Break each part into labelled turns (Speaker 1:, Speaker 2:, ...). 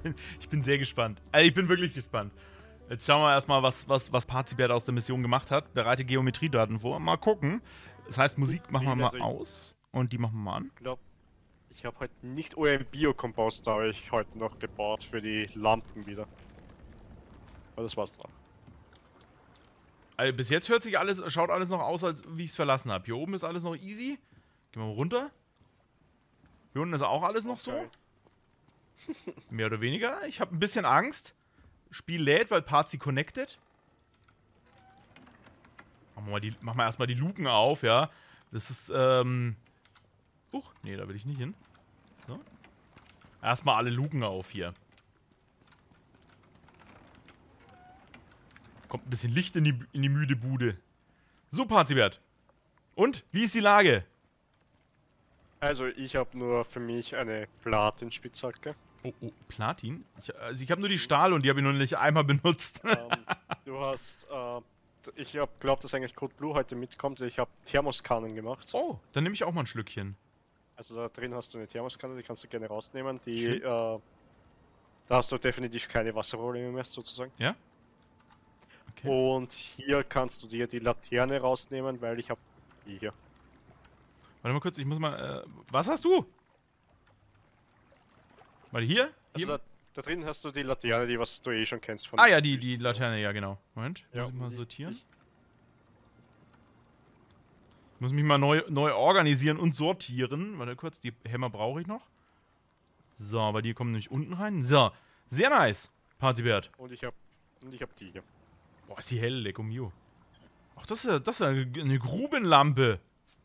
Speaker 1: Ich bin sehr gespannt. Also ich bin wirklich gespannt. Jetzt schauen wir erstmal, was Parzibert aus der Mission gemacht hat. Bereite Geometriedaten vor. Mal gucken. Das heißt, Musik machen wir mal aus. Und die machen wir mal an.
Speaker 2: Ich glaube, ich habe heute nicht euren Biokompost, habe ich heute noch gebaut für die Lampen wieder. Aber das war's dann.
Speaker 1: Also bis jetzt schaut alles noch aus, als wie ich es verlassen habe. Hier oben ist alles noch easy. Gehen wir mal runter. Hier unten ist auch alles noch so. Mehr oder weniger. Ich habe ein bisschen Angst. Spiel lädt, weil Parzi connected. Machen wir erstmal die Luken auf, ja. Das ist, nee, da will ich nicht hin. So. Erstmal alle Luken auf hier. Kommt ein bisschen Licht in die müde Bude. So, Parzibert. Und? Wie ist die Lage?
Speaker 2: Also, ich habe nur für mich eine Platin-Spitzhacke.
Speaker 1: Oh, Platin? Ich habe nur die Stahl und die habe ich noch nicht einmal benutzt.
Speaker 2: Du hast, ich glaube, dass eigentlich Code Blue heute mitkommt. Ich habe Thermoskannen gemacht.
Speaker 1: Oh, dann nehme ich auch mal ein Schlückchen.
Speaker 2: Also da drin hast du eine Thermoskanne, die kannst du gerne rausnehmen. Da hast du definitiv keine Wasserprobleme mehr, sozusagen.
Speaker 1: Ja? Okay.
Speaker 2: Und hier kannst du dir die Laterne rausnehmen, weil ich habe die hier.
Speaker 1: Warte mal kurz, ich muss mal, was hast du? Warte, hier?
Speaker 2: Also da drin hast du die Laterne, die was du eh schon kennst von.
Speaker 1: Ah ja, die Laterne, ja genau. Moment,
Speaker 2: ja,
Speaker 1: muss ich mal sortieren. Ich muss mich mal neu organisieren und sortieren. Warte kurz, die Hämmer brauche ich noch. So, aber die kommen nämlich unten rein. So, sehr nice, Parzibert.
Speaker 2: Und ich hab die hier.
Speaker 1: Boah, ist die hell, Lecco Mio. Ach, das ist eine Grubenlampe.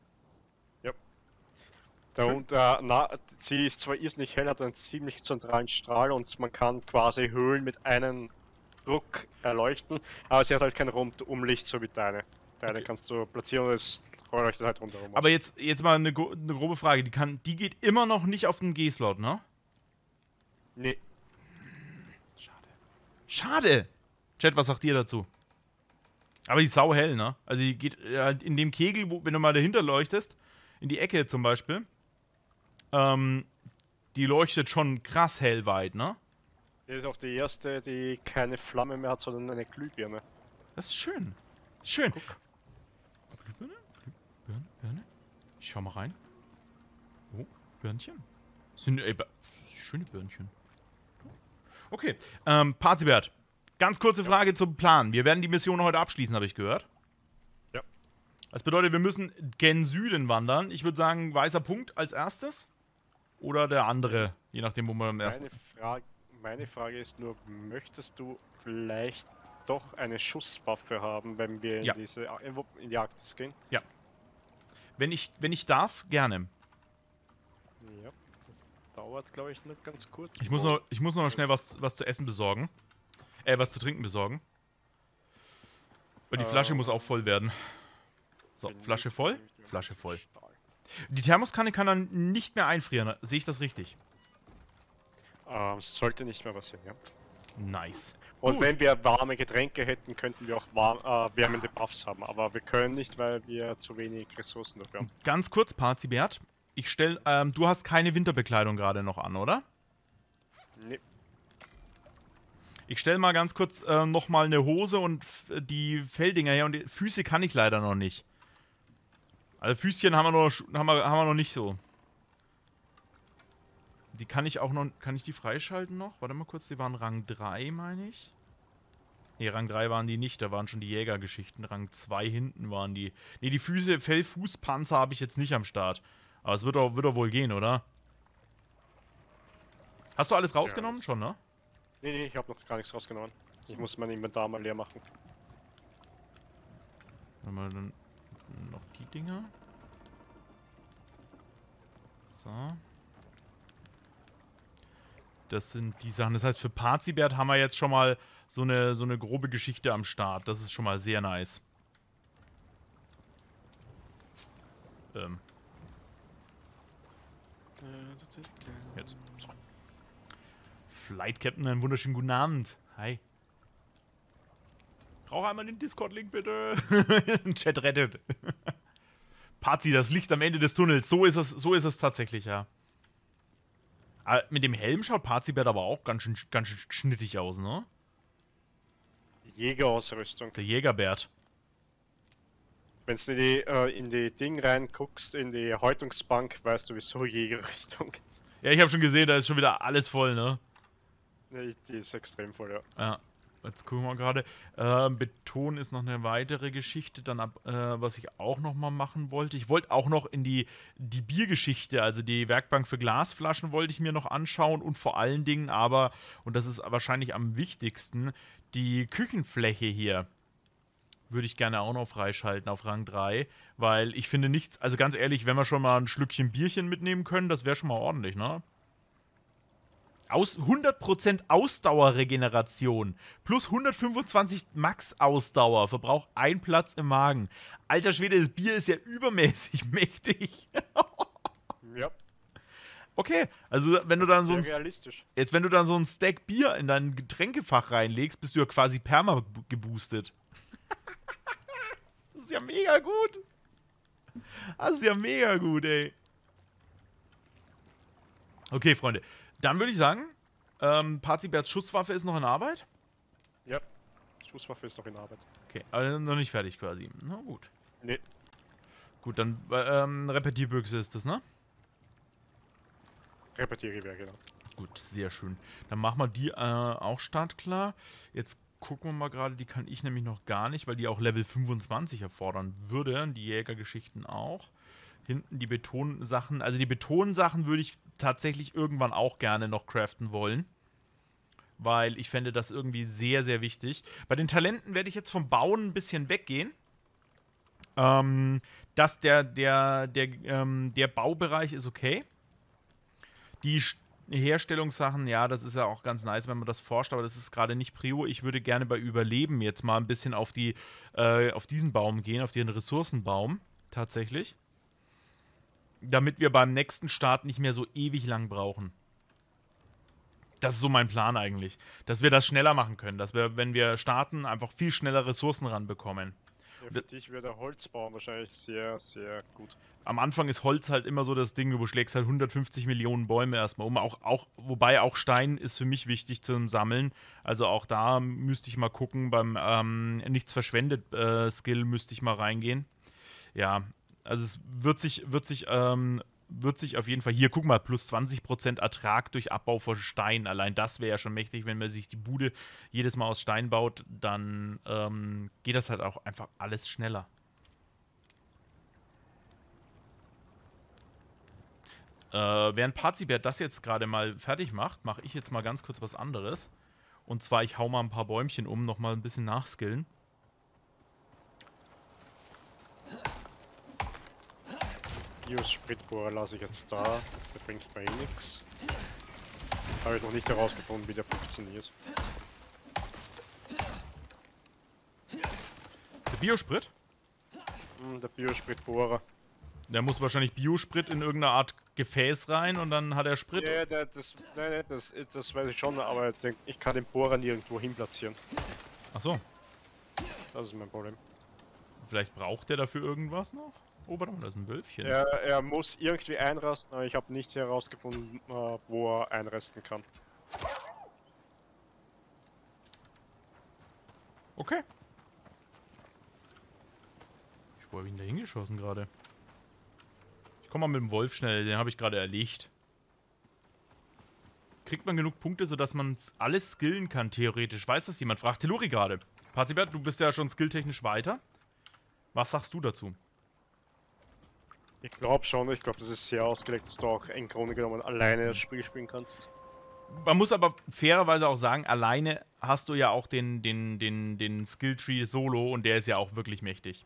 Speaker 2: Sie ist zwar irrsinnig hell, hat einen ziemlich zentralen Strahl und man kann quasi Höhlen mit einem Druck erleuchten, aber sie hat halt kein Rundumlicht so wie deine. Deine kannst du platzieren und es leuchtet halt rundherum.
Speaker 1: Aber jetzt mal eine grobe Frage, die geht immer noch nicht auf den G-Slot, ne?
Speaker 2: Nee.
Speaker 1: Schade! Chat, was sagt ihr dazu? Aber die ist sauhell, ne? Also die geht in dem Kegel, wenn du mal dahinter leuchtest, in die Ecke zum Beispiel, die leuchtet schon krass hellweit, ne?
Speaker 2: Die ist auch die erste, die keine Flamme mehr hat, sondern eine Glühbirne.
Speaker 1: Das ist schön. Schön. Guck. Glühbirne? Birne? Ich schau mal rein. Oh, Birnchen. Sind schöne Birnchen. Okay, Parzibert. Ganz kurze Frage zum Plan. Wir werden die Mission heute abschließen, habe ich gehört.
Speaker 2: Ja.
Speaker 1: Das bedeutet, wir müssen gen Süden wandern. Ich würde sagen, weißer Punkt als erstes. Oder der andere, je nachdem, wo wir am ersten...
Speaker 2: Meine Frage ist nur, möchtest du vielleicht doch eine Schusswaffe haben, wenn wir in die Arktis gehen?
Speaker 1: Ja. Wenn ich darf, gerne.
Speaker 2: Ja. Dauert, glaube ich, nur ganz kurz.
Speaker 1: Ich muss noch schnell was zu essen besorgen. Was zu trinken besorgen. Und die Flasche muss auch voll werden. So, Flasche voll? Flasche voll. Die Thermoskanne kann dann nicht mehr einfrieren. Sehe ich das richtig?
Speaker 2: Sollte nicht mehr passieren, ja.
Speaker 1: Nice.
Speaker 2: Und wenn wir warme Getränke hätten, könnten wir auch wärmende Buffs haben. Aber wir können nicht, weil wir zu wenig Ressourcen dafür haben.
Speaker 1: Ganz kurz, Parzibert. Du hast keine Winterbekleidung gerade noch an, oder?
Speaker 2: Nee.
Speaker 1: Ich stelle mal ganz kurz nochmal eine Hose und die Felldinger her. Und die Füße kann ich leider noch nicht. Also Füßchen haben wir noch nicht so. Die kann ich auch noch... Kann ich die freischalten noch? Warte mal kurz, die waren Rang 3, meine ich. Ne, Rang 3 waren die nicht, da waren schon die Jägergeschichten. Rang 2 hinten waren die. Ne, die Füße, Fellfußpanzer habe ich jetzt nicht am Start. Aber es wird doch wohl gehen, oder? Hast du alles rausgenommen? Ja, schon, ne?
Speaker 2: Nee, ich habe noch gar nichts rausgenommen. Ich muss mein Inventar mal leer machen.
Speaker 1: Warte mal, dann noch die Dinger. So. Das sind die Sachen. Das heißt, für Parzibert haben wir jetzt schon mal so eine grobe Geschichte am Start. Das ist schon mal sehr nice. Jetzt. Sorry. Flight Captain, einen wunderschönen guten Abend. Hi. Brauche einmal den Discord-Link, bitte. Chat rettet. Parzi, das Licht am Ende des Tunnels. So ist es tatsächlich, ja. Mit dem Helm schaut Pazibert aber auch ganz schön schnittig aus, ne?
Speaker 2: Jägerausrüstung.
Speaker 1: Der Jägerbert.
Speaker 2: Wenn du in die Ding reinguckst, in die Häutungsbank, weißt du wieso Jägerrüstung.
Speaker 1: Ja, ich habe schon gesehen, da ist schon wieder alles voll, ne?
Speaker 2: Nee, die ist extrem voll, ja.
Speaker 1: Ja, jetzt gucken wir gerade. Beton ist noch eine weitere Geschichte. Dann, was ich auch noch mal machen wollte. Ich wollte auch noch in die Biergeschichte, also die Werkbank für Glasflaschen wollte ich mir noch anschauen. Und vor allen Dingen aber, und das ist wahrscheinlich am wichtigsten, die Küchenfläche hier. Würde ich gerne auch noch freischalten auf Rang 3. Weil ich finde nichts, also ganz ehrlich, wenn wir schon mal ein Schlückchen Bierchen mitnehmen können, das wäre schon mal ordentlich, ne? 100% Ausdauerregeneration plus 125 Max-Ausdauer, Verbrauch 1 Platz im Magen. Alter Schwede, das Bier ist ja übermäßig mächtig.
Speaker 2: Ja.
Speaker 1: Okay, also wenn du dann so
Speaker 2: realistisch.
Speaker 1: jetzt wenn du dann so ein Stack Bier in dein Getränkefach reinlegst, bist du ja quasi perma geboostet. Das ist ja mega gut. Das ist ja mega gut, ey. Okay, Freunde. Dann würde ich sagen, Paziberts Schusswaffe ist noch in Arbeit?
Speaker 2: Ja, Schusswaffe ist noch in Arbeit.
Speaker 1: Okay, aber noch nicht fertig quasi. Na gut.
Speaker 2: Nee.
Speaker 1: Gut, dann Repetierbüchse ist das, ne?
Speaker 2: Repetiergewehr, genau.
Speaker 1: Gut, sehr schön. Dann machen wir die auch startklar. Jetzt gucken wir mal gerade, die kann ich nämlich noch gar nicht, weil die auch Level 25 erfordern würde. Die Jägergeschichten auch. Hinten die Betonsachen. Also die Betonsachen würde ich tatsächlich irgendwann auch gerne noch craften wollen. Weil ich fände das irgendwie sehr, sehr wichtig. Bei den Talenten werde ich jetzt vom Bauen ein bisschen weggehen. Dass der Baubereich ist okay. Die Herstellungssachen, ja, das ist ja auch ganz nice, wenn man das forscht, aber das ist gerade nicht Prio. Ich würde gerne bei Überleben jetzt mal ein bisschen auf diesen Baum gehen, auf den Ressourcenbaum, tatsächlich. Damit wir beim nächsten Start nicht mehr so ewig lang brauchen. Das ist so mein Plan eigentlich. Dass wir das schneller machen können. Dass wir, wenn wir starten, einfach viel schneller Ressourcen ranbekommen.
Speaker 2: Ja, für dich wäre der Holzbaum wahrscheinlich sehr, sehr gut.
Speaker 1: Am Anfang ist Holz halt immer so das Ding, du schlägst halt 150 Millionen Bäume erstmal um. Wobei auch Stein ist für mich wichtig zum Sammeln. Also auch da müsste ich mal gucken, beim Nichts verschwendet Skill müsste ich mal reingehen. Ja, also es wird sich auf jeden Fall, hier, guck mal, plus 20% Ertrag durch Abbau von Stein. Allein das wäre ja schon mächtig, wenn man sich die Bude jedes Mal aus Stein baut, dann geht das halt auch einfach alles schneller. Während Pazibert das jetzt gerade mal fertig macht, mache ich jetzt mal ganz kurz was anderes. Und zwar, ich hau mal ein paar Bäumchen um, nochmal ein bisschen nachskillen.
Speaker 2: Spritbohrer lasse ich jetzt da, der bringt mir eh nichts. Habe ich noch nicht herausgefunden, wie der funktioniert.
Speaker 1: Der Biosprit?
Speaker 2: Der Biospritbohrer.
Speaker 1: Der muss wahrscheinlich Biosprit in irgendeine Art Gefäß rein und dann hat er Sprit.
Speaker 2: Ja, das weiß ich schon, aber ich kann den Bohrer nirgendwo hin platzieren.
Speaker 1: Ach so.
Speaker 2: Das ist mein Problem.
Speaker 1: Vielleicht braucht der dafür irgendwas noch? Oh, warte mal, da ist ein Wölfchen.
Speaker 2: Er muss irgendwie einrasten, aber ich habe nicht herausgefunden, wo er einrasten kann.
Speaker 1: Okay. Wo habe ich ihn da hingeschossen gerade? Ich komme mal mit dem Wolf schnell, den habe ich gerade erlegt. Kriegt man genug Punkte, sodass man alles skillen kann, theoretisch? Weiß das jemand? Fragt Telluri gerade. Pazibert, du bist ja schon skilltechnisch weiter. Was sagst du dazu?
Speaker 2: Ich glaube schon, ich glaube, das ist sehr ausgelegt, dass du auch im Grunde genommen alleine das Spiel spielen kannst.
Speaker 1: Man muss aber fairerweise auch sagen, alleine hast du ja auch den Skilltree solo und der ist ja auch wirklich mächtig.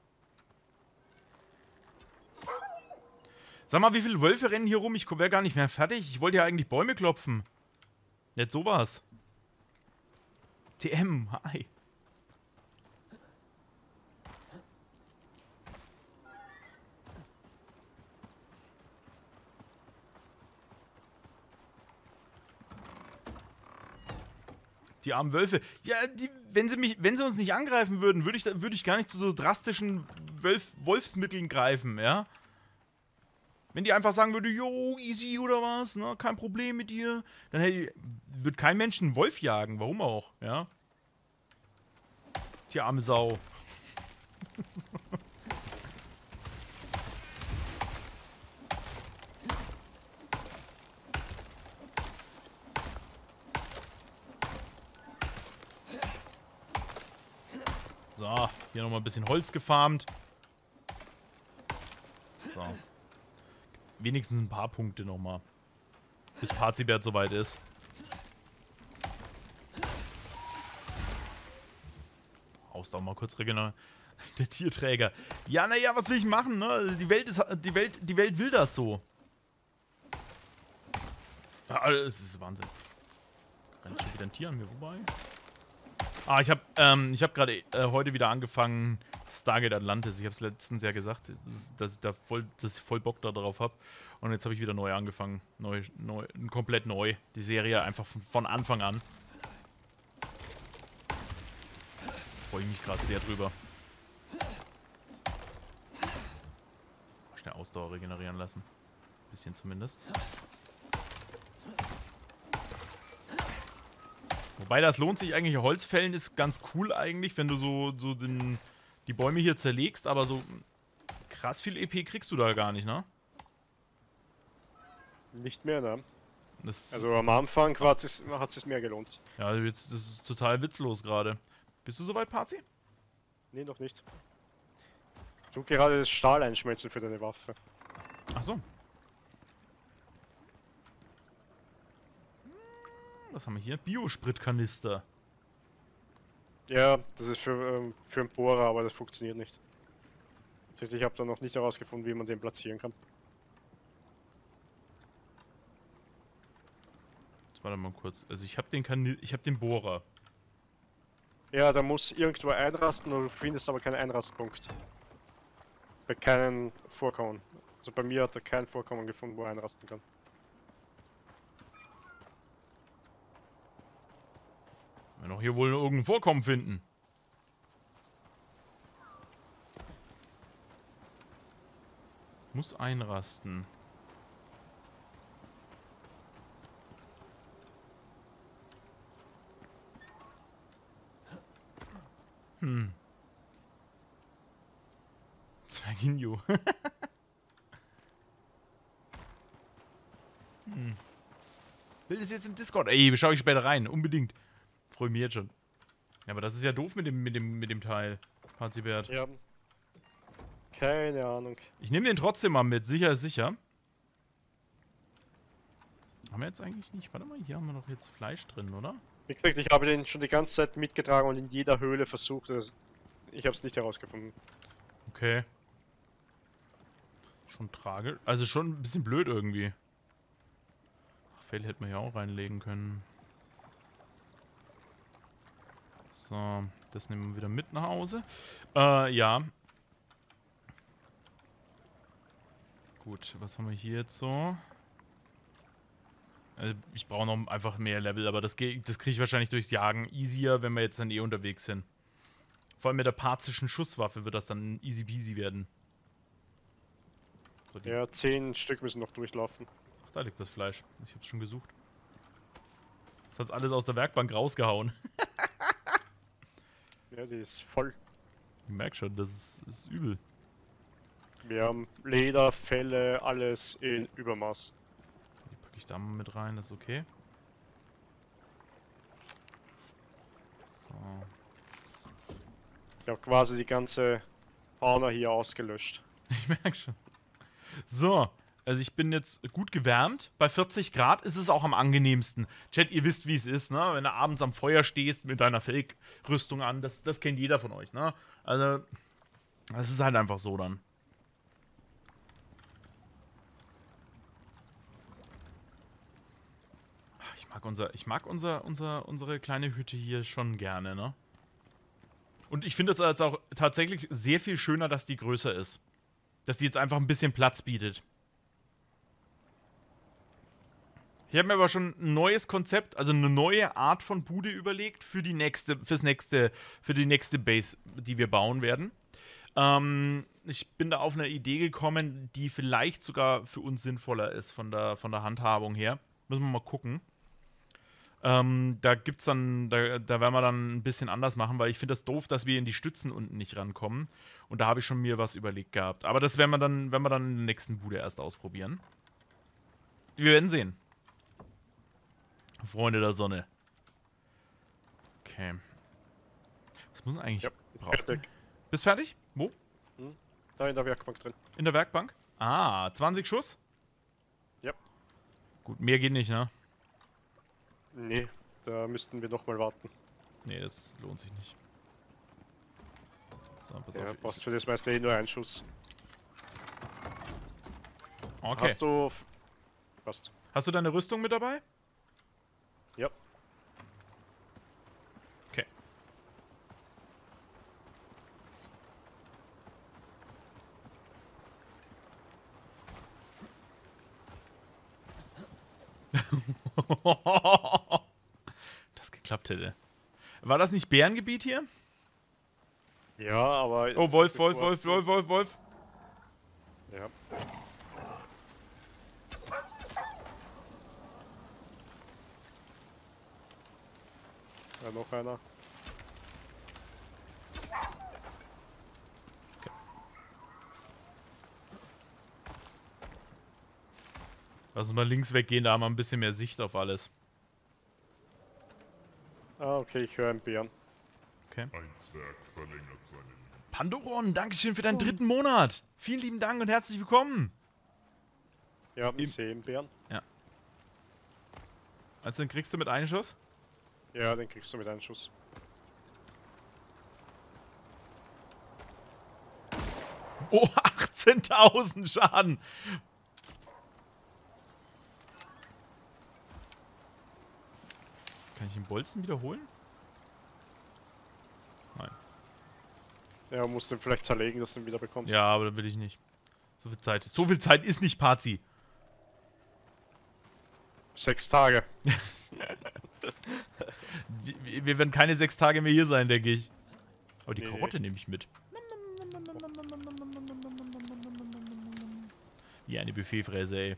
Speaker 1: Sag mal, wie viele Wölfe rennen hier rum? Ich wäre gar nicht mehr fertig. Ich wollte ja eigentlich Bäume klopfen. Jetzt sowas. TM, hi. Die armen Wölfe. Ja, wenn sie uns nicht angreifen würden, würde ich gar nicht zu so drastischen Wolfsmitteln greifen, ja? Wenn die einfach sagen würde, yo, easy oder was, ne, kein Problem mit dir, dann wird kein Mensch einen Wolf jagen. Warum auch, ja? Die arme Sau. So, hier nochmal ein bisschen Holz gefarmt. So. Wenigstens ein paar Punkte nochmal. Bis Pazibert soweit ist. Haust auch mal kurz regenerieren. Der Tierträger. Ja, naja, was will ich machen, ne? Die Welt will das so. Ja, es ist Wahnsinn. Rennt schon wieder ein Tier an mir vorbei. Ah, ich hab gerade heute wieder angefangen Stargate Atlantis. Ich habe es letztens ja gesagt, dass ich voll Bock darauf habe. Und jetzt habe ich wieder neu angefangen. Komplett neu. Die Serie einfach von Anfang an. Freue ich mich gerade sehr drüber. Schnell Ausdauer regenerieren lassen. Bisschen zumindest. Wobei, das lohnt sich eigentlich. Holzfällen ist ganz cool eigentlich, wenn du so die Bäume hier zerlegst, aber so krass viel EP kriegst du da gar nicht, ne?
Speaker 2: Nicht mehr, ne?
Speaker 1: Das,
Speaker 2: Also am Anfang hat es sich mehr gelohnt.
Speaker 1: ja, jetzt, das ist total witzlos gerade. Bist du soweit, Pazi?
Speaker 2: Nee, noch nicht. Du gerade das Stahl einschmelzen für deine Waffe.
Speaker 1: Ach so. Was haben wir hier? Biospritkanister.
Speaker 2: Ja, das ist für einen Bohrer, aber das funktioniert nicht. Ich habe da noch nicht herausgefunden, wie man den platzieren kann.
Speaker 1: Jetzt warte mal kurz. Also ich habe den Bohrer.
Speaker 2: Ja, da muss irgendwo einrasten, und du findest aber keinen Einrastpunkt. Bei keinen Vorkommen. Also bei mir hat er kein Vorkommen gefunden, wo er einrasten kann.
Speaker 1: Wir noch hier wohl irgendein Vorkommen finden. Muss einrasten. Zwerginho. Bild ist jetzt im Discord. Ey, schau ich später rein. Unbedingt. Freue mich jetzt schon. Ja, aber das ist ja doof mit dem Teil. Pazibert.
Speaker 2: Ja. Keine Ahnung.
Speaker 1: Ich nehme den trotzdem mal mit. Sicher ist sicher. Haben wir jetzt eigentlich nicht. Warte mal, hier haben wir doch jetzt Fleisch drin, oder?
Speaker 2: Wie gesagt, ich habe den schon die ganze Zeit mitgetragen und in jeder Höhle versucht. Ich habe es nicht herausgefunden.
Speaker 1: Okay. Schon tragisch. Also schon ein bisschen blöd irgendwie. Ach, Fell hätte man ja auch reinlegen können. So, das nehmen wir wieder mit nach Hause. Ja. Gut, was haben wir hier jetzt so? Also ich brauche noch einfach mehr Level, aber das kriege ich wahrscheinlich durchs Jagen easier, wenn wir jetzt dann eh unterwegs sind. Vor allem mit der parzischen Schusswaffe wird das dann easy peasy werden. So,
Speaker 2: Ja, 10 Stück müssen noch durchlaufen.
Speaker 1: Ach, da liegt das Fleisch. Ich hab's schon gesucht. Das hat's alles aus der Werkbank rausgehauen.
Speaker 2: Ja, die ist voll.
Speaker 1: Ich merk schon, das ist übel.
Speaker 2: Wir haben Leder, Felle, alles in Übermaß.
Speaker 1: Die packe ich da mal mit rein, das ist okay. So.
Speaker 2: Ich habe quasi die ganze Fauna hier ausgelöscht.
Speaker 1: Ich merk schon. So, also ich bin jetzt gut gewärmt. Bei 40 Grad ist es auch am angenehmsten. Chat, ihr wisst, wie es ist, ne? Wenn du abends am Feuer stehst mit deiner Fake-Rüstung an, das kennt jeder von euch, ne? Also, das ist halt einfach so dann. Ich mag unsere kleine Hütte hier schon gerne, ne? Und ich finde es jetzt auch tatsächlich sehr viel schöner, dass die größer ist. Dass die jetzt einfach ein bisschen Platz bietet. Ich habe mir aber schon ein neues Konzept, also eine neue Art von Bude überlegt für die nächste Base, die wir bauen werden. ich bin da auf eine Idee gekommen, die vielleicht sogar für uns sinnvoller ist von der Handhabung her. Müssen wir mal gucken. Da gibt's dann, da werden wir dann ein bisschen anders machen, weil ich finde das doof, dass wir in die Stützen unten nicht rankommen. Und da habe ich schon mir was überlegt gehabt. Aber das werden wir dann in der nächsten Bude erst ausprobieren. Wir werden sehen. Freunde der Sonne. Okay. Was muss man eigentlich brauchen?
Speaker 2: Fertig.
Speaker 1: Bist fertig? Wo?
Speaker 2: Da in der Werkbank drin.
Speaker 1: In der Werkbank? Ah, 20 Schuss?
Speaker 2: Ja.
Speaker 1: Gut, mehr geht nicht, ne?
Speaker 2: Nee, da müssten wir nochmal warten.
Speaker 1: Nee, das lohnt sich nicht. So, pass
Speaker 2: Ja,
Speaker 1: auf.
Speaker 2: passt für das meiste nur ein Schuss.
Speaker 1: Okay.
Speaker 2: Hast du... Passt.
Speaker 1: Hast du deine Rüstung mit dabei?
Speaker 2: Ja.
Speaker 1: Okay. Das geklappt hätte. War das nicht Bärengebiet hier?
Speaker 2: Ja, aber...
Speaker 1: Oh, Wolf, Wolf, Wolf, Wolf, Wolf, Wolf.
Speaker 2: Ja. Ja, noch einer.
Speaker 1: Lass uns mal links weggehen, da haben wir ein bisschen mehr Sicht auf alles.
Speaker 2: Ah, okay, ich höre einen Bären.
Speaker 1: Okay.
Speaker 3: Ein Zwerg verlängert seinen
Speaker 1: Pandoron, Dankeschön für deinen 3. Monat. Vielen lieben Dank und herzlich willkommen.
Speaker 2: Ja, ich sehe einen Bären.
Speaker 1: Also den kriegst du mit einem Schuss?
Speaker 2: Ja, den kriegst du mit einem Schuss.
Speaker 1: Oh, 18.000 Schaden. Kann ich den Bolzen wiederholen? Nein.
Speaker 2: Ja, musst du ihn vielleicht zerlegen, dass du ihn wieder bekommst.
Speaker 1: Ja, aber da will ich nicht. So viel Zeit ist nicht Party.
Speaker 2: 6 Tage.
Speaker 1: Wir werden keine 6 Tage mehr hier sein, denke ich. Aber die
Speaker 2: Nee.
Speaker 1: Karotte nehme ich mit. Wie eine Buffetfräse, ey.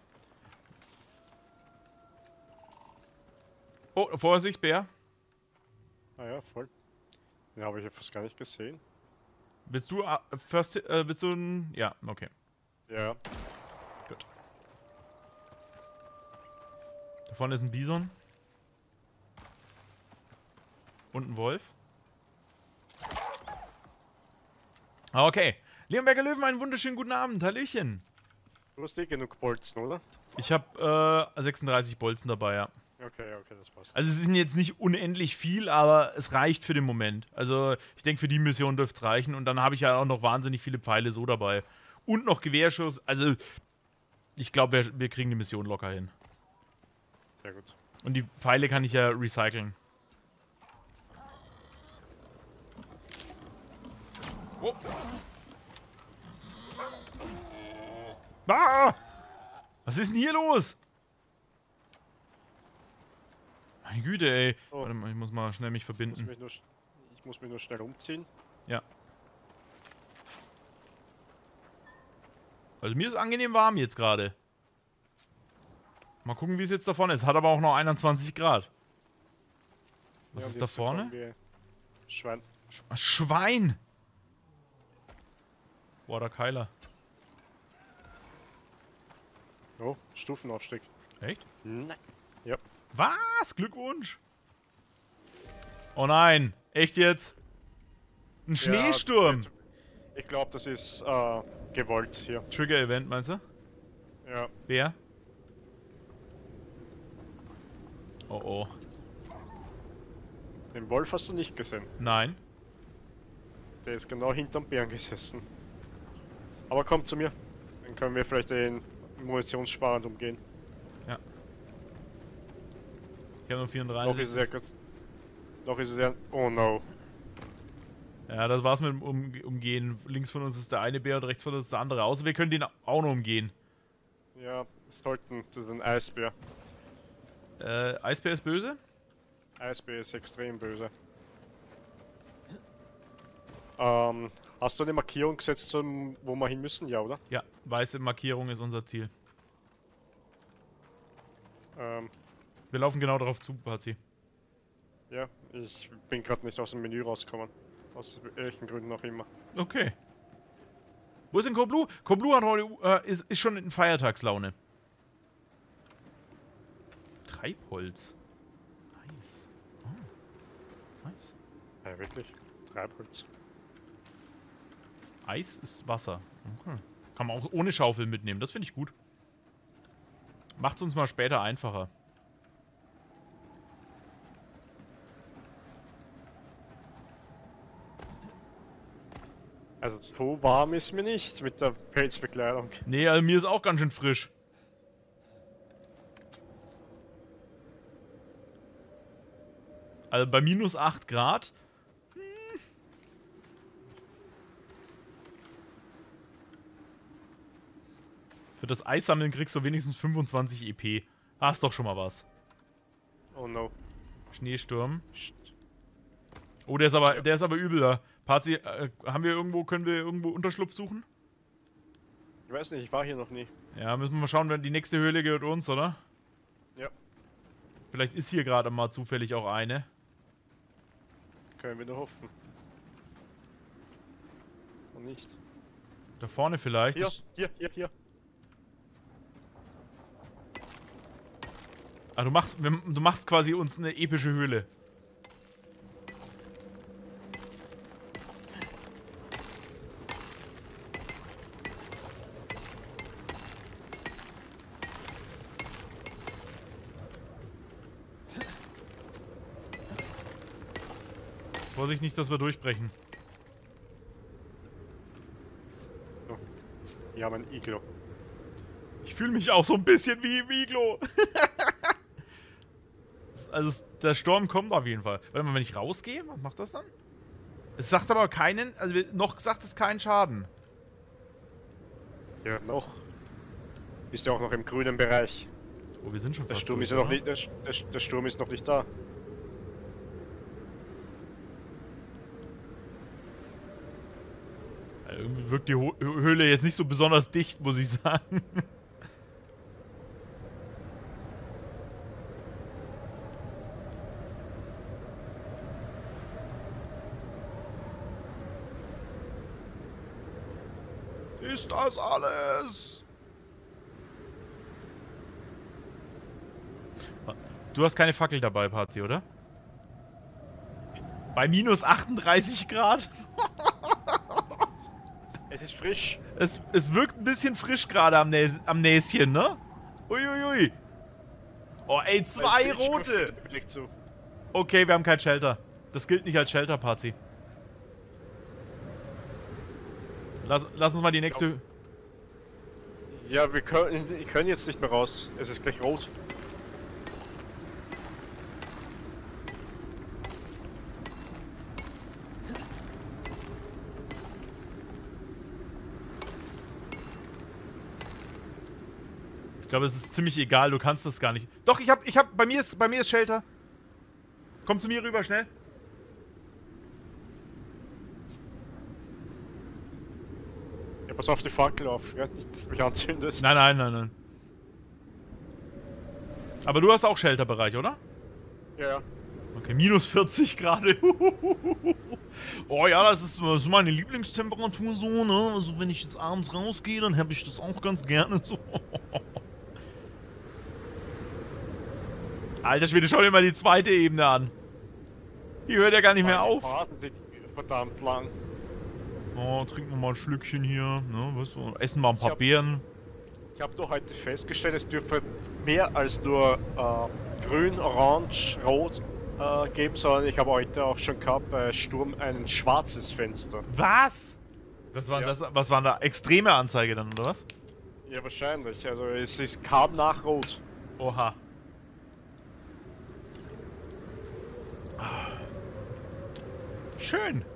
Speaker 1: Oh, Vorsicht, Bär.
Speaker 2: Ah ja, voll. Den habe ich ja fast gar nicht gesehen.
Speaker 1: Willst du willst du ein... Ja, okay.
Speaker 2: Ja.
Speaker 1: Gut. Da vorne ist ein Bison. Und ein Wolf. Okay. Leonberger Löwen, einen wunderschönen guten Abend. Hallöchen.
Speaker 2: Du hast eh genug Bolzen, oder?
Speaker 1: Ich habe 36 Bolzen dabei, ja.
Speaker 2: Okay, okay, das passt.
Speaker 1: Also es sind jetzt nicht unendlich viel, aber es reicht für den Moment. Also ich denke, für die Mission dürfte es reichen. Und dann habe ich ja auch noch wahnsinnig viele Pfeile so dabei. Und noch Gewehrschuss. Also ich glaube, wir kriegen die Mission locker hin.
Speaker 2: Sehr gut.
Speaker 1: Und die Pfeile kann ich ja recyceln. Oh. Ah! Was ist denn hier los? Meine Güte, ey.
Speaker 2: Oh.
Speaker 1: Warte mal, ich muss mal schnell mich
Speaker 2: Ich
Speaker 1: verbinden.
Speaker 2: muss mich nur schnell umziehen.
Speaker 1: Ja. Also mir ist angenehm warm jetzt gerade. Mal gucken, wie es jetzt da vorne ist. Hat aber auch noch 21 Grad. Was
Speaker 2: Ja,
Speaker 1: ist
Speaker 2: und
Speaker 1: da
Speaker 2: jetzt
Speaker 1: vorne?
Speaker 2: bekommen wir Schwein.
Speaker 1: Schwein! Boah, der Keiler.
Speaker 2: Oh, Stufenaufstieg.
Speaker 1: Echt?
Speaker 2: Nein. Ja.
Speaker 1: Was? Glückwunsch! Oh nein! Echt jetzt? Ein Schneesturm!
Speaker 2: Ja, ich glaube, das ist gewollt hier.
Speaker 1: Trigger-Event, meinst du?
Speaker 2: Ja.
Speaker 1: Wer? Oh oh.
Speaker 2: Den Wolf hast du nicht gesehen.
Speaker 1: Nein.
Speaker 2: Der ist genau hinterm Bären gesessen. Aber komm zu mir. Dann können wir vielleicht den Munitionssparend umgehen.
Speaker 1: Ich habe nur
Speaker 2: Noch
Speaker 1: 34.
Speaker 2: ist er kurz. Noch ist er. Oh no.
Speaker 1: Ja, das war's mit dem Umgehen. Links von uns ist der eine Bär und rechts von uns ist der andere. Außer wir können den auch noch umgehen.
Speaker 2: Ja, sollten den Eisbär.
Speaker 1: Eisbär ist böse?
Speaker 2: Eisbär ist extrem böse. Hast du eine Markierung gesetzt, wo wir hin müssen? Ja, oder?
Speaker 1: Ja, weiße Markierung ist unser Ziel. Wir laufen genau darauf zu, Pazi.
Speaker 2: Ja, ich bin gerade nicht aus dem Menü rausgekommen. Aus welchen Gründen auch immer.
Speaker 1: Okay. Wo ist denn Koblu? Koblu hat heute, ist schon in Feiertagslaune. Treibholz. Nice. Oh. Nice.
Speaker 2: Ja, wirklich? Treibholz.
Speaker 1: Eis ist Wasser. Okay. Kann man auch ohne Schaufel mitnehmen. Das finde ich gut. Macht's uns mal später einfacher.
Speaker 2: Also so warm ist mir nicht mit der Pelzbekleidung.
Speaker 1: Nee, also mir ist auch ganz schön frisch. Also bei minus 8 Grad. Für das Eissammeln kriegst du wenigstens 25 EP. Hast doch schon mal was.
Speaker 2: Oh no.
Speaker 1: Schneesturm.
Speaker 2: Psst.
Speaker 1: Oh, der ist aber übel da. Pazi, können wir irgendwo Unterschlupf suchen?
Speaker 2: Ich weiß nicht, ich war hier noch nie.
Speaker 1: Ja, müssen wir mal schauen, wenn die nächste Höhle gehört uns, oder?
Speaker 2: Ja.
Speaker 1: Vielleicht ist hier gerade mal zufällig auch eine.
Speaker 2: Können wir nur hoffen. Und nicht.
Speaker 1: Da vorne vielleicht.
Speaker 2: Hier.
Speaker 1: Ah, du machst quasi uns eine epische Höhle. Vorsicht nicht, dass wir durchbrechen.
Speaker 2: So. Wir haben ein Iglo.
Speaker 1: Ich fühle mich auch so ein bisschen wie im Iglo. Also der Sturm kommt auf jeden Fall. Warte mal, wenn ich rausgehe, was macht das dann? Es sagt aber keinen, also noch sagt es keinen Schaden.
Speaker 2: Ja, noch. Bist ja auch noch im grünen Bereich.
Speaker 1: Oh, wir sind schon
Speaker 2: Der
Speaker 1: fast
Speaker 2: Sturm
Speaker 1: durch,
Speaker 2: ist ja noch
Speaker 1: oder?
Speaker 2: nicht, der Sturm ist noch nicht da.
Speaker 1: Irgendwie wirkt die Höhle jetzt nicht so besonders dicht, muss ich sagen. Ist das alles? Du hast keine Fackel dabei, Pazi, oder? Bei minus 38 Grad?
Speaker 2: Es ist frisch.
Speaker 1: Es wirkt ein bisschen frisch gerade am Näschen, ne? Uiuiui. Oh, ey, zwei rote.
Speaker 2: Blick zu.
Speaker 1: Okay, wir haben kein Shelter. Das gilt nicht als Shelter, Pazi. Lass uns mal die nächste...
Speaker 2: Ja, wir können jetzt nicht mehr raus. Es ist gleich rot.
Speaker 1: Ich glaube, es ist ziemlich egal, du kannst das gar nicht. Doch, bei mir ist Shelter. Komm zu mir rüber, schnell.
Speaker 2: Ja, pass auf die Fackel auf, ja, nicht, dass du mich anzündest.
Speaker 1: Nein. Aber du hast auch Shelterbereich, oder?
Speaker 2: Ja.
Speaker 1: Okay, minus 40 gerade. Oh ja, das ist meine Lieblingstemperatur so, ne? Also wenn ich jetzt abends rausgehe, dann habe ich das auch ganz gerne so. Alter Schwede, schau dir mal die zweite Ebene an. Die hört ja gar nicht mehr auf.
Speaker 2: Verdammt lang.
Speaker 1: Oh, trinken wir mal ein Schlückchen hier, ne? Weißt du, essen mal ein paar
Speaker 2: hab-
Speaker 1: Beeren.
Speaker 2: Ich habe doch heute festgestellt, es dürfte mehr als nur grün, orange, rot geben, sondern ich habe heute auch schon gehabt bei Sturm ein schwarzes Fenster.
Speaker 1: Was?
Speaker 2: Ja.
Speaker 1: Was war da? Extreme Anzeige dann, oder was?
Speaker 2: Ja, wahrscheinlich. Also kam nach rot.
Speaker 1: Oha. Schön.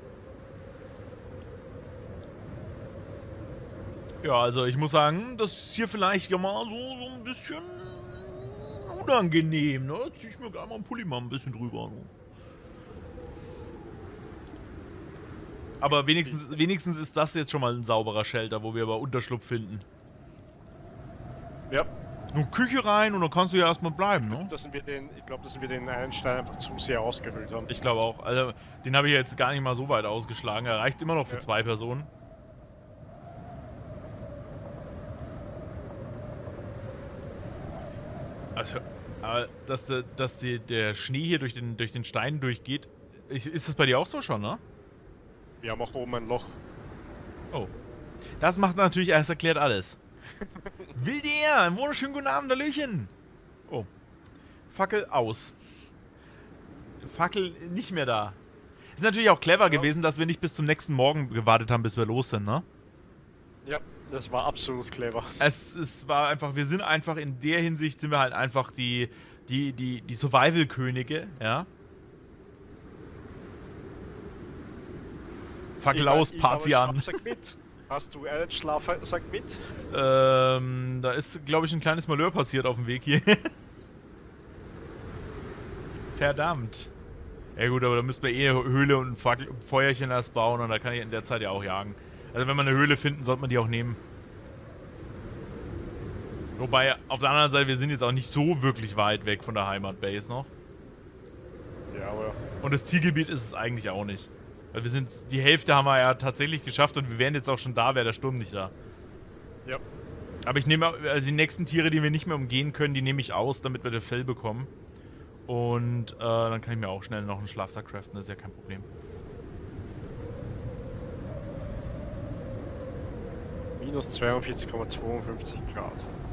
Speaker 1: Ja, also ich muss sagen, das ist hier vielleicht ja mal so ein bisschen unangenehm, ne? Zieh ich mir gleich mal einen Pulli mal ein bisschen drüber. Ne? Aber wenigstens ist das jetzt schon mal ein sauberer Shelter, wo wir aber Unterschlupf finden.
Speaker 2: Ja.
Speaker 1: Nur Küche rein und dann kannst du ja erstmal bleiben, ne?
Speaker 2: Ich glaube, dass wir den einen Stein einfach zu sehr ausgehöhlt haben.
Speaker 1: Ich glaube auch. Also, den habe ich jetzt gar nicht mal so weit ausgeschlagen. Er reicht immer noch für 2 Personen. Also, dass der Schnee hier durch den Stein durchgeht. Ist das bei dir auch so schon, ne?
Speaker 2: Wir haben auch oben ein Loch.
Speaker 1: Oh. Das macht natürlich erst erklärt alles. Wildeer, einen wunderschönen guten Abend, Hallöchen. Oh. Fackel aus. Fackel nicht mehr da. Ist natürlich auch clever gewesen, dass wir nicht bis zum nächsten Morgen gewartet haben, bis wir los sind, ne?
Speaker 2: Ja, das war absolut clever.
Speaker 1: Es war einfach, wir sind einfach in der Hinsicht, sind wir halt einfach die Survival-Könige, ja? Fackel aus, Party an.
Speaker 2: Sag mit. Hast du einen Schlafsack mit?
Speaker 1: Da ist, glaube ich, ein kleines Malheur passiert auf dem Weg hier. Verdammt. Ja gut, aber da müssen wir eh eine Höhle und ein Feuerchen erst bauen und da kann ich in der Zeit ja auch jagen. Also wenn wir eine Höhle finden, sollte man die auch nehmen. Wobei, auf der anderen Seite, wir sind jetzt auch nicht so wirklich weit weg von der Heimatbase noch.
Speaker 2: Ja, aber...
Speaker 1: Und das Zielgebiet ist es eigentlich auch nicht. Weil wir sind, die Hälfte haben wir ja tatsächlich geschafft und wir wären jetzt auch schon da, wäre der Sturm nicht da.
Speaker 2: Ja.
Speaker 1: Aber ich nehme, also die nächsten Tiere, die wir nicht mehr umgehen können, die nehme ich aus, damit wir das Fell bekommen. Und dann kann ich mir auch schnell noch einen Schlafsack craften, das ist ja kein Problem.
Speaker 2: Minus 42,52 Grad.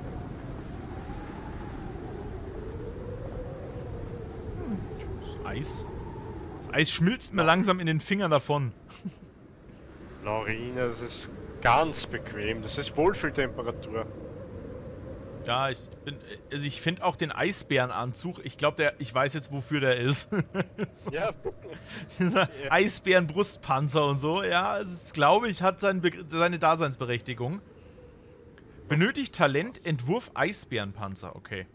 Speaker 1: Das Eis. Das Eis schmilzt mir langsam in den Fingern davon.
Speaker 2: Laurine, das ist ganz bequem. Das ist Wohlfühltemperatur.
Speaker 1: Ja, ich finde auch den Eisbärenanzug, ich glaube, ich weiß jetzt, wofür der ist. So.
Speaker 2: Ja.
Speaker 1: Dieser Eisbärenbrustpanzer und so, ja, es glaube ich, hat seine Daseinsberechtigung. Benötigt Talent, Entwurf Eisbärenpanzer, okay.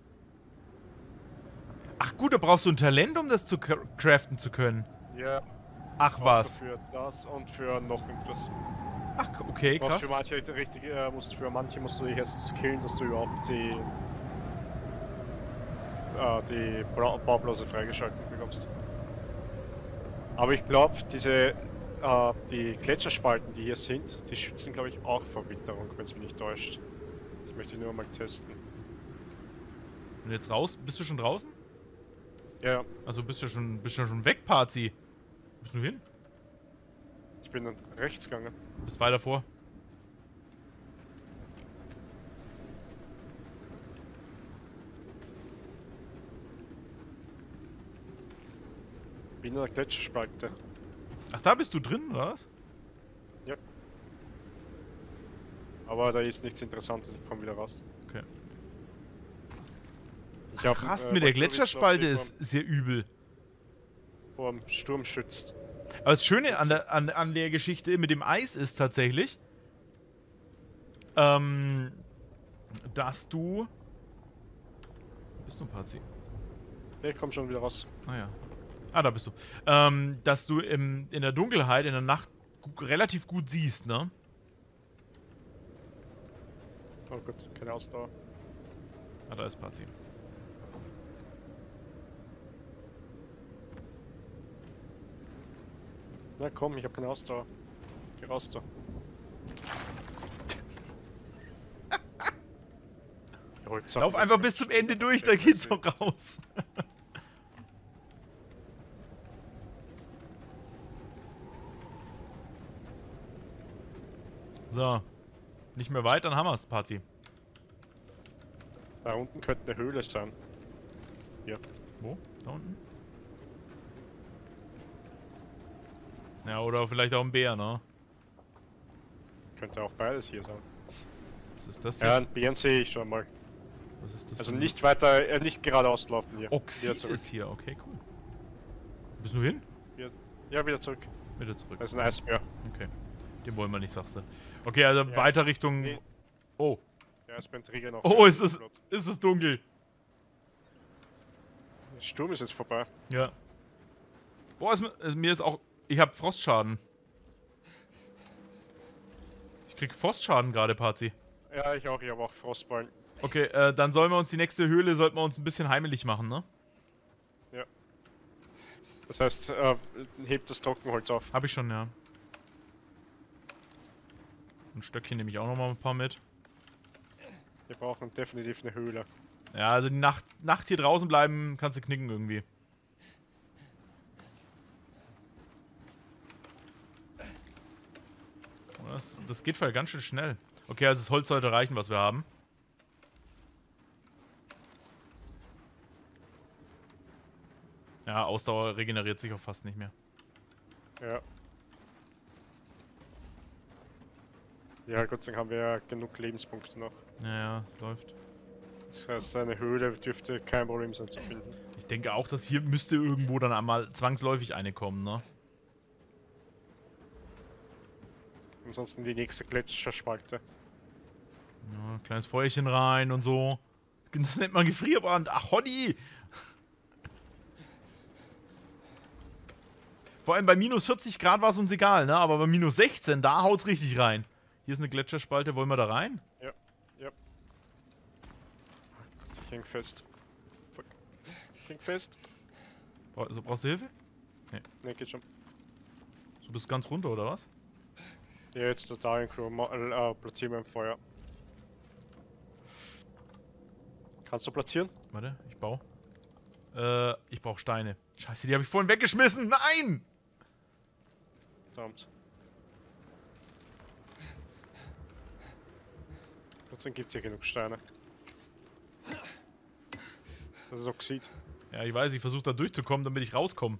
Speaker 1: Ach gut, da brauchst du ein Talent, um das zu craften zu können.
Speaker 2: Ja.
Speaker 1: Ach was.
Speaker 2: Für das und für noch irgendwas.
Speaker 1: Ach, okay, krass.
Speaker 2: Für manche musst du dich erst skillen, dass du überhaupt die Baublase freigeschaltet bekommst. Aber ich glaube, die Gletscherspalten, die hier sind, die schützen, glaube ich, auch vor Witterung, wenn es mich nicht täuscht. Das möchte ich nur mal testen.
Speaker 1: Und jetzt raus? Bist du schon draußen?
Speaker 2: Ja.
Speaker 1: Also bist du schon weg, Parzi? Wo bist du hin?
Speaker 2: Ich bin dann rechts gegangen.
Speaker 1: Bist weiter vor.
Speaker 2: Bin in der Gletscherspalte.
Speaker 1: Ach, da bist du drin, oder was?
Speaker 2: Ja. Aber da ist nichts Interessantes, ich komme wieder raus.
Speaker 1: Okay.
Speaker 2: Ach,
Speaker 1: krass, mit der Gletscherspalte ist sehr übel.
Speaker 2: Vor dem Sturm schützt.
Speaker 1: Aber das Schöne an der Geschichte mit dem Eis ist tatsächlich, dass du... Wo bist du, Parzi?
Speaker 2: Ich komm schon wieder raus.
Speaker 1: Naja. Ah, da bist du. Dass du in der Dunkelheit, in der Nacht relativ gut siehst, ne?
Speaker 2: Oh Gott, keine Ausdauer.
Speaker 1: Ah, da ist Parzi.
Speaker 2: Na komm, ich hab keine Ausdauer. Geh raus da.
Speaker 1: Lauf einfach bis zum Ende durch, da geht's auch raus. So. Nicht mehr weit, dann haben wir's, Parzi.
Speaker 2: Da unten könnte eine Höhle sein. Hier.
Speaker 1: Wo? Da unten? Ja, oder vielleicht auch ein Bär, ne?
Speaker 2: Könnte auch beides hier sein.
Speaker 1: Was ist das hier?
Speaker 2: Ja, einen Bären sehe ich schon mal.
Speaker 1: Was ist das
Speaker 2: Also
Speaker 1: für ein-
Speaker 2: nicht weiter, nicht geradeaus laufen hier.
Speaker 1: Oxid ist hier, okay, cool. Wo bist du hin?
Speaker 2: Ja, wieder zurück.
Speaker 1: Wieder zurück.
Speaker 2: Das ist ein Eisbär.
Speaker 1: Okay. Den wollen wir nicht, sagst du. Okay, also
Speaker 2: Ja,
Speaker 1: weiter Richtung...
Speaker 2: nee.
Speaker 1: Oh.
Speaker 2: Der Eisbären-Trigger noch.
Speaker 1: Oh, ist es dunkel.
Speaker 2: Der Sturm ist jetzt vorbei.
Speaker 1: Ja. Boah, mir ist auch... Ich hab Frostschaden. Ich krieg Frostschaden gerade, Parzi.
Speaker 2: Ja, ich habe auch Frostballen.
Speaker 1: Okay, dann sollen wir uns die nächste Höhle, sollten wir uns ein bisschen heimelig machen, ne?
Speaker 2: Ja. Das heißt, hebt das Trockenholz auf.
Speaker 1: Hab ich schon, ja. Ein Stöckchen nehme ich auch noch mal ein paar mit.
Speaker 2: Wir brauchen definitiv eine Höhle.
Speaker 1: Ja, also die Nacht hier draußen bleiben, kannst du knicken irgendwie. Das geht voll ganz schön schnell. Okay, also das Holz sollte reichen, was wir haben. Ja, Ausdauer regeneriert sich auch fast nicht mehr.
Speaker 2: Ja. Ja, Gott sei Dank haben wir ja genug Lebenspunkte noch.
Speaker 1: Ja, es läuft.
Speaker 2: Das heißt, eine Höhle dürfte kein Problem sein zu finden.
Speaker 1: Ich denke auch, dass hier müsste irgendwo dann einmal zwangsläufig eine kommen, ne?
Speaker 2: Ansonsten die nächste Gletscherspalte.
Speaker 1: Ja, kleines Feuerchen rein und so. Das nennt man Gefrierbrand. Ach, Hoddy! Vor allem bei minus 40 Grad war es uns egal, ne? Aber bei minus 16, da haut's richtig rein. Hier ist eine Gletscherspalte, wollen wir da rein?
Speaker 2: Ja, ja. Ich häng fest. Fuck. Ich häng fest.
Speaker 1: Brauchst du Hilfe?
Speaker 2: Ne, geht schon.
Speaker 1: Du bist ganz runter, oder was?
Speaker 2: Ja, jetzt total platzieren wir ein Feuer. Kannst du platzieren?
Speaker 1: Warte, ich baue. Ich brauche Steine. Scheiße, die habe ich vorhin weggeschmissen. Nein!
Speaker 2: Verdammt. Trotzdem gibt's hier genug Steine. Das ist Oxid.
Speaker 1: Ja, ich weiß, ich versuche da durchzukommen, damit ich rauskomme.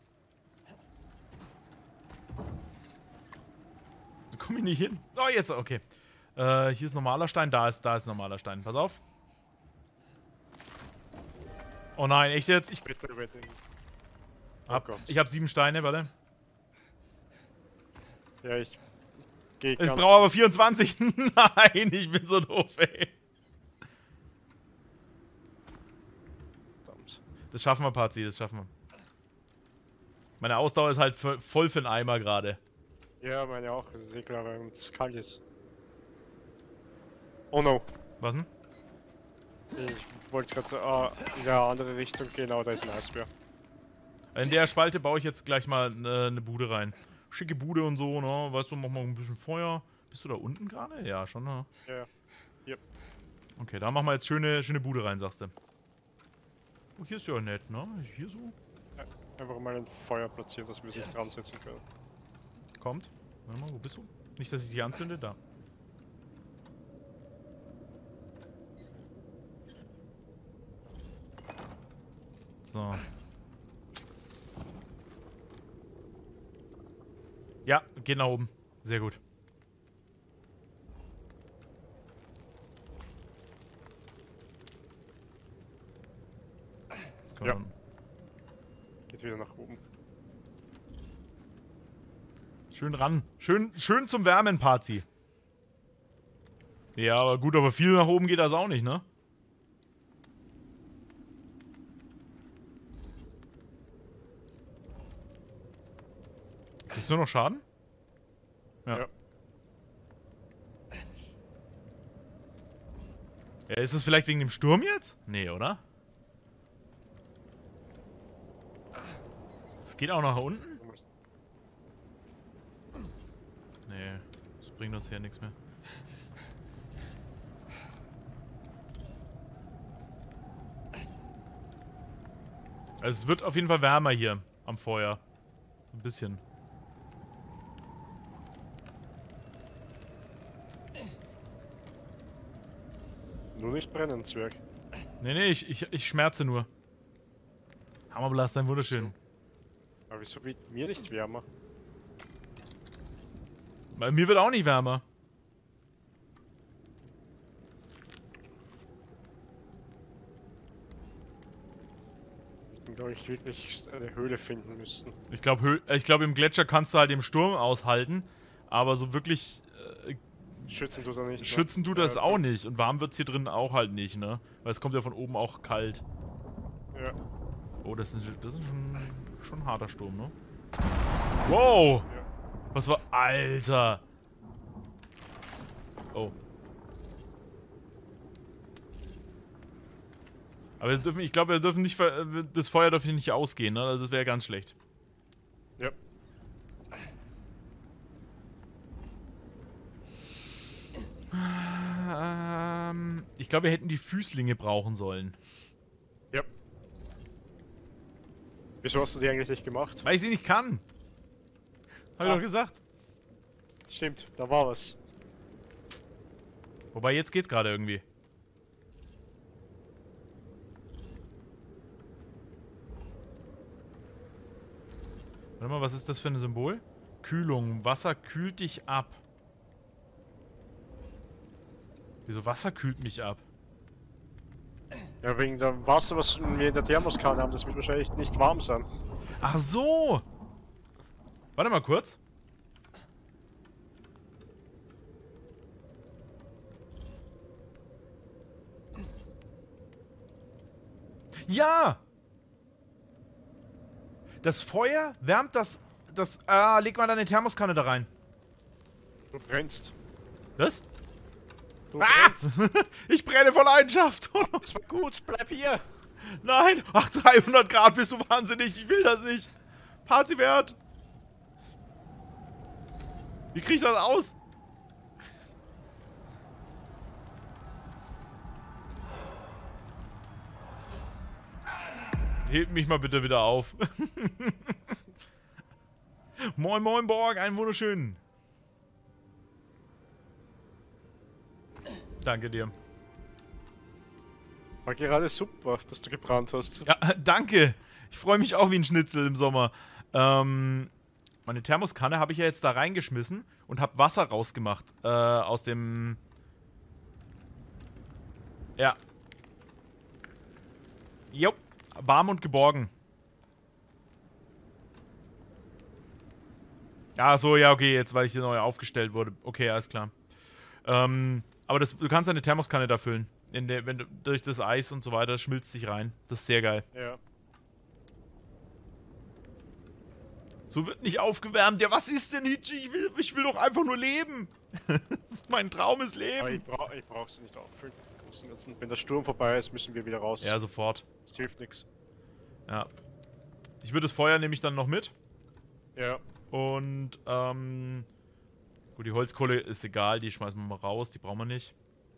Speaker 1: Da komme ich nicht hin. Oh, jetzt, okay. Hier ist normaler Stein, da ist normaler Stein. Pass auf. Oh nein, echt jetzt? Ich
Speaker 2: Bitte, bitte.
Speaker 1: ich hab 7 Steine, warte.
Speaker 2: Ja, ich gehe
Speaker 1: Ich brauche aber 24. Nein, ich bin so doof, ey.
Speaker 2: Verdammt.
Speaker 1: Das schaffen wir, Pazi, das schaffen wir. Meine Ausdauer ist halt voll für den Eimer gerade.
Speaker 2: Ja, meine auch. Das ist eh klar, weil es kalt ist. Oh no.
Speaker 1: Was denn?
Speaker 2: Ich wollte gerade in eine andere Richtung gehen, aber da ist ein Eisbär.
Speaker 1: In der Spalte baue ich jetzt gleich mal eine Bude rein. Schicke Bude und so, ne? Weißt du, mach mal ein bisschen Feuer. Bist du da unten gerade? Ja, schon, ne?
Speaker 2: Ja. Yep.
Speaker 1: Okay, da machen wir jetzt schöne Bude rein, sagst du. Oh, hier ist ja nett, ne? Hier so.
Speaker 2: Einfach mal ein Feuer platzieren, dass wir sich dran setzen können.
Speaker 1: Kommt. Warte mal, wo bist du? Nicht, dass ich dich anzünde, da. So. Ja, geht nach oben. Sehr gut.
Speaker 2: Ja. Geht wieder nach oben.
Speaker 1: Schön ran. Schön zum Wärmen, Pazi. Ja, aber gut, aber viel nach oben geht das auch nicht, ne? Kriegst du noch Schaden? Ja. Ja, ist es vielleicht wegen dem Sturm jetzt? Nee, oder? Es geht auch nach unten? Nee, das bringt uns hier nichts mehr. Also es wird auf jeden Fall wärmer hier am Feuer. Ein bisschen.
Speaker 2: Nur nicht brennen, Zwerg.
Speaker 1: Nee, ich schmerze nur. Hammerblast, ein wunderschön.
Speaker 2: Aber wieso wird mir nicht wärmer?
Speaker 1: Bei mir wird auch nicht wärmer.
Speaker 2: Ich glaube, ich wirklich eine Höhle finden müssten.
Speaker 1: Ich glaube, im Gletscher kannst du halt den Sturm aushalten, aber so wirklich
Speaker 2: Schützen tut er nicht.
Speaker 1: schützen tut das auch nicht. Und warm wird's hier drin auch halt nicht, ne? Weil es kommt ja von oben auch kalt.
Speaker 2: Ja.
Speaker 1: Oh, das ist schon ein harter Sturm, ne? Wow!
Speaker 2: Ja.
Speaker 1: Was war... Alter! Oh. Aber ich glaube, wir dürfen nicht, das Feuer darf hier nicht ausgehen, ne? Also das wäre ganz schlecht.
Speaker 2: Ja.
Speaker 1: Ich glaube, wir hätten die Füßlinge brauchen sollen.
Speaker 2: Ja. Wieso hast du die eigentlich nicht gemacht?
Speaker 1: Weil ich sie nicht kann. Hab ich
Speaker 2: Ah.
Speaker 1: doch gesagt.
Speaker 2: Stimmt, da war was.
Speaker 1: Wobei, jetzt geht's gerade irgendwie. Warte mal, was ist das für ein Symbol? Kühlung. Wasser kühlt dich ab. Wieso Wasser kühlt mich ab?
Speaker 2: Ja, wegen dem Wasser, was wir in der Thermoskanne haben, das wird wahrscheinlich nicht warm sein.
Speaker 1: Ach so! Warte mal kurz. Ja! Das Feuer wärmt leg mal deine Thermoskanne da rein.
Speaker 2: Du brennst.
Speaker 1: Was?
Speaker 2: Du brennst.
Speaker 1: Ich brenne vor Leidenschaft.
Speaker 2: Das war gut, bleib hier.
Speaker 1: Nein! Ach, 300 Grad, bist du wahnsinnig. Ich will das nicht. Partywert. Wie krieg ich das aus? Hebt mich mal bitte wieder auf. Moin, moin, Borg, einen wunderschönen. Danke dir.
Speaker 2: War gerade super, dass du gebrannt hast.
Speaker 1: Ja, danke. Ich freue mich auch wie ein Schnitzel im Sommer. Meine Thermoskanne habe ich ja jetzt da reingeschmissen und habe Wasser rausgemacht. Aus dem... Ja. Jo. Warm und geborgen. Ah, so, ja, okay, jetzt, weil ich hier neu aufgestellt wurde. Okay, alles klar. Aber du kannst deine Thermoskanne da füllen. Wenn du durch das Eis und so weiter schmilzt sich rein. Das ist sehr geil.
Speaker 2: Ja.
Speaker 1: So wird nicht aufgewärmt. Ja, was ist denn, Hichi? Ich will doch einfach nur leben. Mein Traum ist
Speaker 2: Aber
Speaker 1: Leben.
Speaker 2: ich brauch sie nicht auffüllen. Wenn der Sturm vorbei ist, müssen wir wieder raus.
Speaker 1: Ja, sofort.
Speaker 2: Das hilft nichts.
Speaker 1: Ja. Ich würde das Feuer nehme ich dann noch mit.
Speaker 2: Ja.
Speaker 1: Und, gut, die Holzkohle ist egal. Die schmeißen wir mal raus. Die brauchen wir nicht.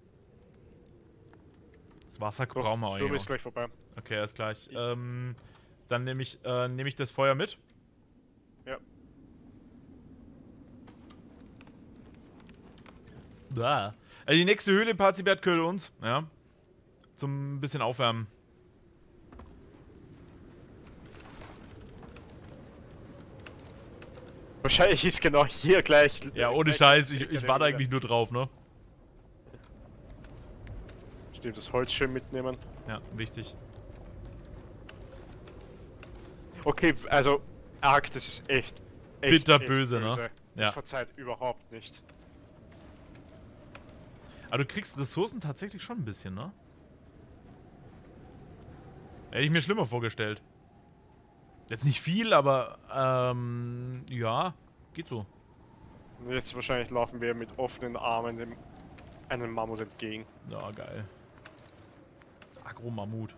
Speaker 1: Das Wasser
Speaker 2: Doch,
Speaker 1: brauchen wir auch
Speaker 2: Sturm
Speaker 1: nicht.
Speaker 2: ist gleich vorbei.
Speaker 1: Okay, alles gleich. Dann nehme ich das Feuer mit.
Speaker 2: Ja.
Speaker 1: Da. Also die nächste Höhle in Parzibert gehört uns. Ja. Zum bisschen aufwärmen.
Speaker 2: Wahrscheinlich ist genau hier gleich.
Speaker 1: Ja, ohne
Speaker 2: gleich
Speaker 1: Scheiß. Ich
Speaker 2: eine
Speaker 1: warte
Speaker 2: Höhle.
Speaker 1: eigentlich nur drauf, ne?
Speaker 2: Stimmt, das Holz schön mitnehmen.
Speaker 1: Ja, wichtig.
Speaker 2: Okay, also Ark, das ist echt
Speaker 1: Bitterböse, ne?
Speaker 2: Das
Speaker 1: Ja.
Speaker 2: verzeiht überhaupt nicht.
Speaker 1: Aber du kriegst Ressourcen tatsächlich schon ein bisschen, ne? Hätte ich mir schlimmer vorgestellt. Jetzt nicht viel, aber, ja, geht so.
Speaker 2: Und jetzt wahrscheinlich laufen wir mit offenen Armen einem Mammut entgegen.
Speaker 1: Ja, geil. Agro-Mammut.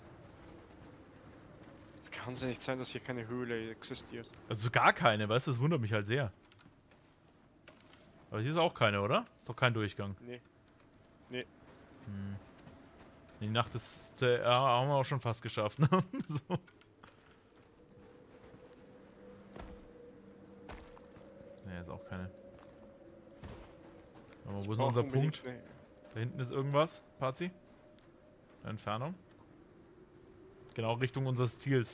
Speaker 2: Es kann ja nicht sein, dass hier keine Höhle existiert.
Speaker 1: Also gar keine, weißt du? Das wundert mich halt sehr. Aber hier ist auch keine, oder? Ist doch kein Durchgang.
Speaker 2: Nee.
Speaker 1: Hm. Die Nacht ist, ja, haben wir auch schon fast geschafft, ne? So. Ne, ist auch keine. Aber wo ist denn unser Punkt? Da hinten ist irgendwas, Pazi. Entfernung. Genau Richtung unseres Ziels.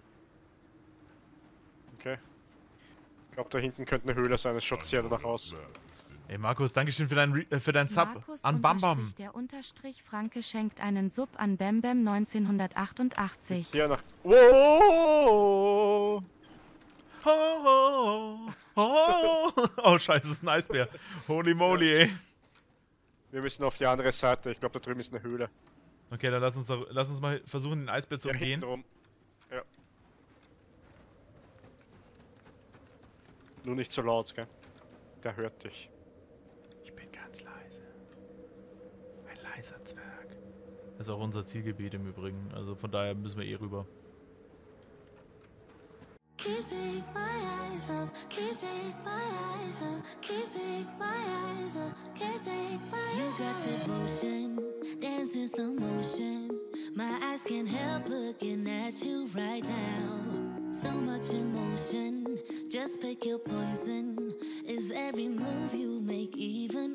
Speaker 2: Okay. Ich glaube, da hinten könnte eine Höhle sein, es schaut sehr danach aus.
Speaker 1: Ey Markus, Dankeschön für dein Sub
Speaker 4: Markus
Speaker 1: an Bambam.
Speaker 4: Der Unterstrich Franke schenkt einen Sub an Bambam 1988.
Speaker 2: Hier nach. Wow!
Speaker 1: Oh, scheiße, das ist ein Eisbär. Holy moly, ey.
Speaker 2: Wir müssen auf die andere Seite. Ich glaube, da drüben ist eine Höhle.
Speaker 1: Okay, dann lass uns mal versuchen, den Eisbär zu
Speaker 2: Ja,
Speaker 1: umgehen.
Speaker 2: hintenrum. Ja. Nur nicht so laut, gell? Der hört dich.
Speaker 1: Ich bin ganz leise. Weißer Zwerg. Das ist auch unser Zielgebiet im Übrigen. Also von daher müssen wir eh rüber.
Speaker 5: Can't take my eyes up, can't take my eyes up, can't take my eyes up, can't take my eyes up. You got devotion, dance in slow motion. My eyes can't help looking at you right now. So much emotion, just pick your poison. Is every move you make even